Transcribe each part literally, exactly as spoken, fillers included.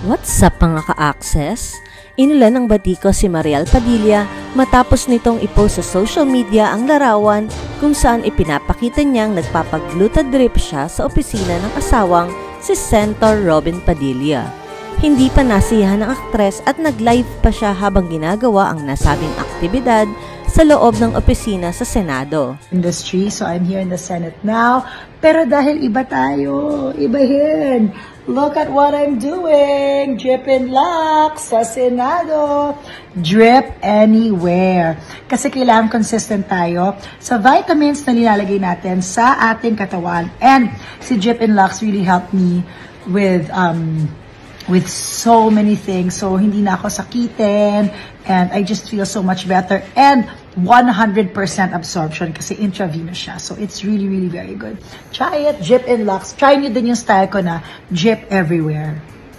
What's up mga ka-access? Inulan ng batiko si Mariel Padilla matapos nitong ipost sa social media ang larawan kung saan ipinapakita niyang nagpapag-gluta drip siya sa opisina ng asawang si Senator Robin Padilla. Hindi pa nasiyahan ng aktres at nag-live pa siya habang ginagawa ang nasabing aktibidad sa loob ng opisina sa Senado. Industry, so I'm here in the Senate now. Pero dahil iba tayo, ibahin. Look at what I'm doing. Drip and Lux sa Senado. Drip anywhere. Kasi kailangan consistent tayo sa vitamins na nilalagay natin sa ating katawan. And si Drip and Lux really helped me with um with so many things. So hindi na ako sakitin and I just feel so much better. And one hundred percent absorption kasi intravenous siya. So it's really, really very good. Try it, Drip and Lux. Try nyo din yung style ko na drip everywhere.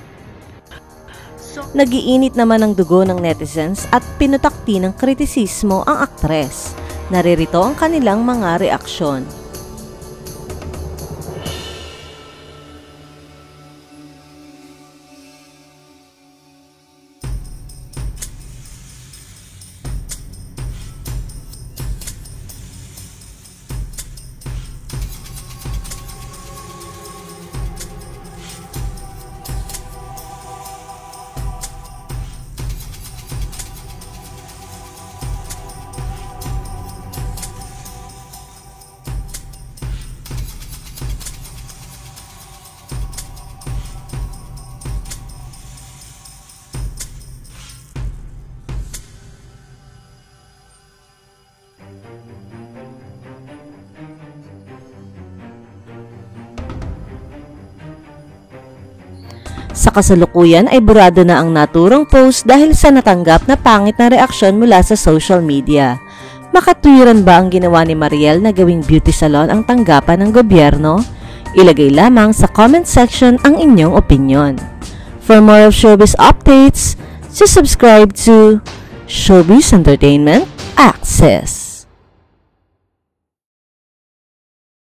So, nagiinit naman ang dugo ng netizens at pinutakti ng kritisismo ang aktres. Naririto ang kanilang mga reaksyon. Sa kasalukuyan ay burado na ang naturang post dahil sa natanggap na pangit na reaksyon mula sa social media. Makatwiran ba ang ginawa ni Mariel na gawing beauty salon ang tanggapan ng gobyerno? Ilagay lamang sa comment section ang inyong opinion. For more of showbiz updates, subscribe to Showbiz Entertainment Access.